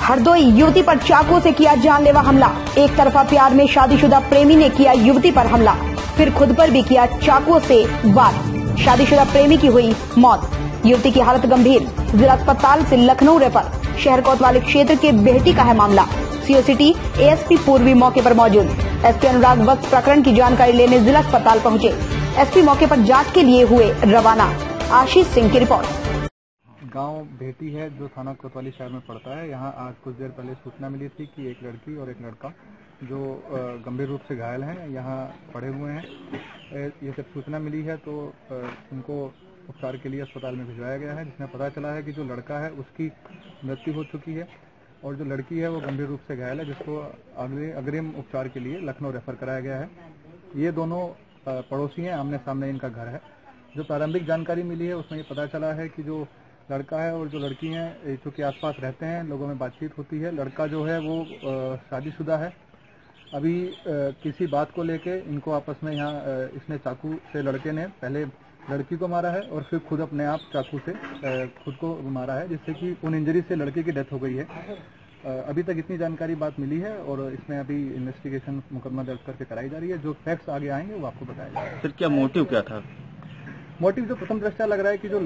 हरदोई युवती पर चाकू से किया जानलेवा हमला। एक तरफा प्यार में शादीशुदा प्रेमी ने किया युवती पर हमला, फिर खुद पर भी किया चाकू से वार। शादीशुदा प्रेमी की हुई मौत। युवती की हालत गंभीर, जिला अस्पताल से लखनऊ रेफर। शहर कोतवाली क्षेत्र के बेहटी का है मामला। सीओ सिटी एएसपी पूर्वी मौके पर मौजूद। एसपी अनुराग वत्स प्रकरण की जानकारी लेने जिला अस्पताल पहुंचे। एसपी मौके पर जांच के लिए हुए रवाना। आशीष सिंह की रिपोर्ट। गांव बेहटी है जो थाना कोतवाली शहर में पड़ता है। यहाँ आज कुछ देर पहले सूचना मिली थी कि एक लड़की और एक लड़का जो गंभीर रूप से घायल हैं यहाँ पड़े हुए हैं। ये जब सूचना मिली है तो उनको उपचार के लिए अस्पताल में भिजवाया गया है, जिसमें पता चला है कि जो लड़का है उसकी मृत्यु हो चुकी है और जो लड़की है वो गंभीर रूप से घायल है, जिसको अग्रिम उपचार के लिए लखनऊ रेफर कराया गया है। ये दोनों पड़ोसी हैं, आमने सामने इनका घर है। जो प्रारंभिक जानकारी मिली है उसमें ये पता चला है कि जो लड़का है और जो लड़की हैं चूँकि आसपास रहते हैं, लोगों में बातचीत होती है। लड़का जो है वो शादीशुदा है। अभी किसी बात को लेके इनको आपस में यहाँ इसने चाकू से, लड़के ने पहले लड़की को मारा है और फिर खुद अपने आप चाकू से खुद को मारा है, जिससे कि उन इंजरी से लड़के की डेथ हो गई है। अभी तक इतनी जानकारी बात मिली है और इसमें अभी इन्वेस्टिगेशन मुकदमा दर्ज करके कराई जा रही है। जो फैक्ट्स आगे आएंगे वो आपको बताया जाएगा। फिर क्या मोटिव क्या था? मोटिव जो प्रथम दृष्टया लग रहा है कि जो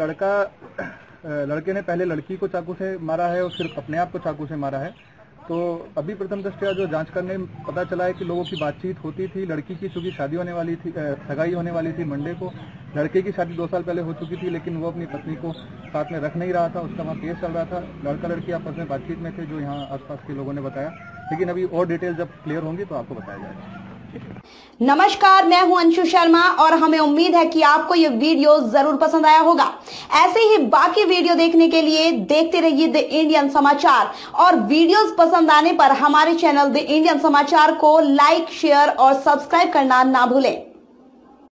लड़के ने पहले लड़की को चाकू से मारा है और फिर अपने आप को चाकू से मारा है। तो अभी प्रथम दृष्टया जो जांच करने में पता चला है कि लोगों की बातचीत होती थी। लड़की की चूंकि शादी होने वाली थी, सगाई होने वाली थी मंडे को। लड़के की शादी 2 साल पहले हो चुकी थी, लेकिन वो अपनी पत्नी को साथ में रख नहीं रहा था। उसका वहाँ केस चल रहा था। लड़का लड़की आपस में बातचीत में थे, जो यहाँ आसपास के लोगों ने बताया। लेकिन अभी और डिटेल जब क्लियर होंगी तो आपको बताया जाएगा। नमस्कार, मैं हूं अंशु शर्मा और हमें उम्मीद है कि आपको ये वीडियो जरूर पसंद आया होगा। ऐसे ही बाकी वीडियो देखने के लिए देखते रहिए द इंडियन समाचार और वीडियोस पसंद आने पर हमारे चैनल द इंडियन समाचार को लाइक, शेयर और सब्सक्राइब करना ना भूलें।